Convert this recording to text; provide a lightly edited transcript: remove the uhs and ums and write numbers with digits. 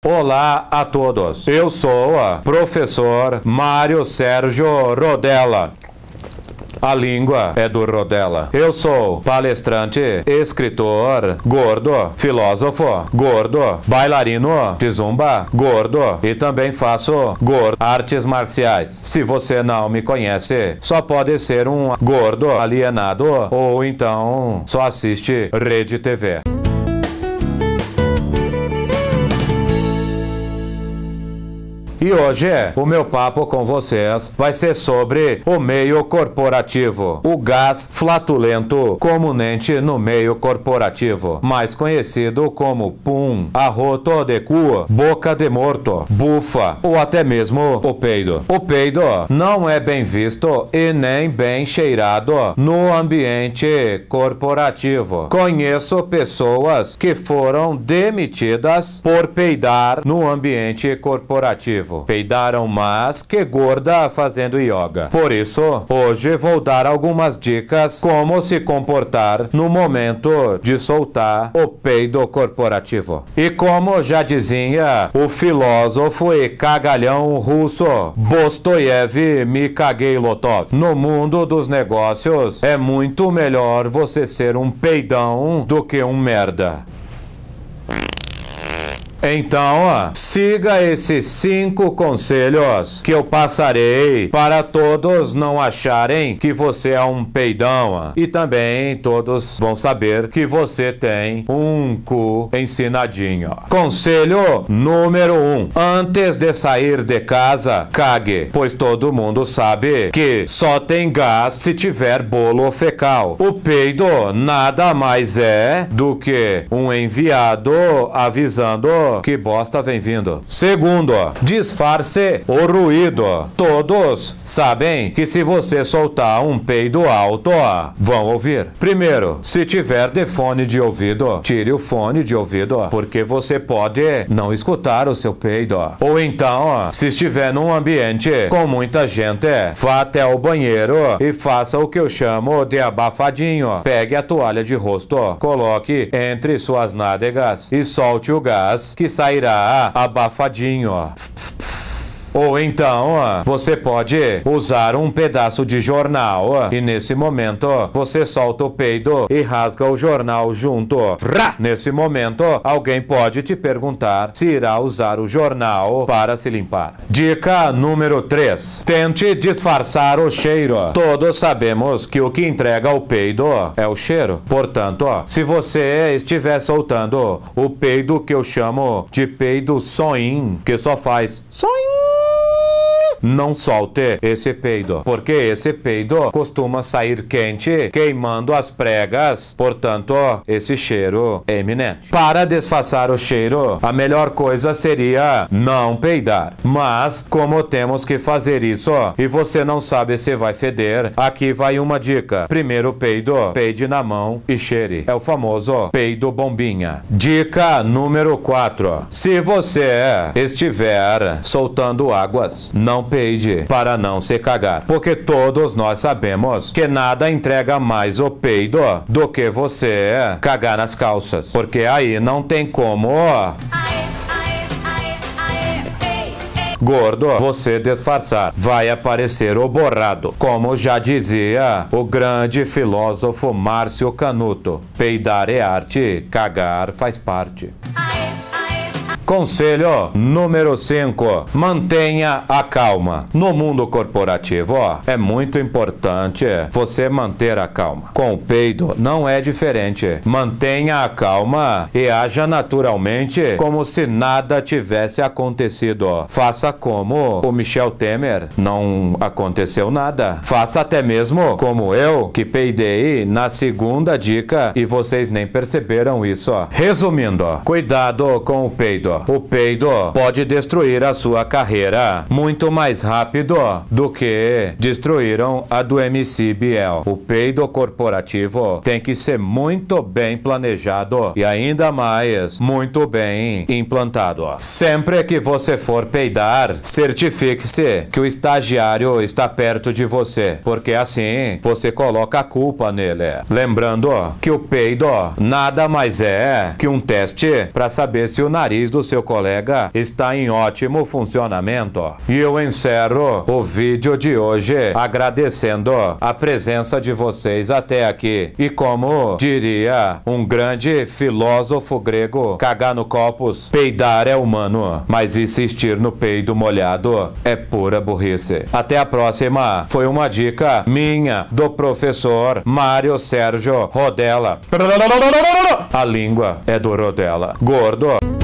Olá a todos, eu sou o professor Mário Sérgio Rodella. A língua é do Rodella. Eu sou palestrante, escritor, gordo, filósofo, gordo, bailarino de zumba, gordo e também faço gordo artes marciais. Se você não me conhece, só pode ser um gordo alienado ou então só assiste Rede TV. E hoje o meu papo com vocês vai ser sobre o meio corporativo, o gás flatulento comumente no meio corporativo, mais conhecido como pum, arroto de cu, boca de morto, bufa ou até mesmo o peido. O peido não é bem visto e nem bem cheirado no ambiente corporativo. Conheço pessoas que foram demitidas por peidar no ambiente corporativo. Peidaram mais que gorda fazendo yoga. Por isso, hoje vou dar algumas dicas como se comportar no momento de soltar o peido corporativo. E como já dizia o filósofo e cagalhão russo Dostoiévski Mikhailotov, no mundo dos negócios é muito melhor você ser um peidão do que um merda. Então, siga esses 5 conselhos que eu passarei para todos não acharem que você é um peidão e também todos vão saber que você tem um cu ensinadinho. Conselho número 1. Antes de sair de casa, cague, pois todo mundo sabe que só tem gás se tiver bolo fecal. O peido nada mais é do que um enviado avisando que bosta vem vindo. Segundo, disfarce o ruído. Todos sabem que se você soltar um peido alto, vão ouvir. Primeiro, se tiver de fone de ouvido, tire o fone de ouvido, porque você pode não escutar o seu peido. Ou então, se estiver num ambiente com muita gente, vá até o banheiro e faça o que eu chamo de abafadinho. Pegue a toalha de rosto, coloque entre suas nádegas e solte o gás que sairá abafadinho. Ou então, você pode usar um pedaço de jornal e nesse momento você solta o peido e rasga o jornal junto. Nesse momento, alguém pode te perguntar se irá usar o jornal para se limpar. Dica número 3. Tente disfarçar o cheiro. Todos sabemos que o que entrega o peido é o cheiro. Portanto, se você estiver soltando o peido que eu chamo de peido soim, que só faz soim, não solte esse peido, porque esse peido costuma sair quente, queimando as pregas, portanto, esse cheiro é iminente. Para disfarçar o cheiro, a melhor coisa seria não peidar. Mas, como temos que fazer isso e você não sabe se vai feder, aqui vai uma dica. Primeiro peido, peide na mão e cheire. É o famoso peido bombinha. Dica número 4. Se você estiver soltando águas, não peide para não se cagar, porque todos nós sabemos que nada entrega mais o peido do que você cagar nas calças, porque aí não tem como gordo você disfarçar, vai aparecer o borrado. Como já dizia o grande filósofo Márcio Canuto, peidar é arte, cagar faz parte. Conselho número 5. Mantenha a calma. No mundo corporativo, é muito importante você manter a calma. Com o peido não é diferente. Mantenha a calma e haja naturalmente como se nada tivesse acontecido. Faça como o Michel Temer, não aconteceu nada. Faça até mesmo como eu, que peidei na segunda dica e vocês nem perceberam isso. Resumindo, cuidado com o peido. O peido pode destruir a sua carreira muito mais rápido do que destruíram a do MC Biel. O peido corporativo tem que ser muito bem planejado e ainda mais muito bem implantado. Sempre que você for peidar, certifique-se que o estagiário está perto de você, porque assim você coloca a culpa nele. Lembrando que o peido nada mais é que um teste para saber se o nariz do seu colega está em ótimo funcionamento. E eu encerro o vídeo de hoje agradecendo a presença de vocês até aqui. E como diria um grande filósofo grego, cagar no copos, peidar é humano, mas insistir no peido molhado é pura burrice. Até a próxima. Foi uma dica minha do professor Mário Sérgio Rodella. A língua é do Rodella. Gordo.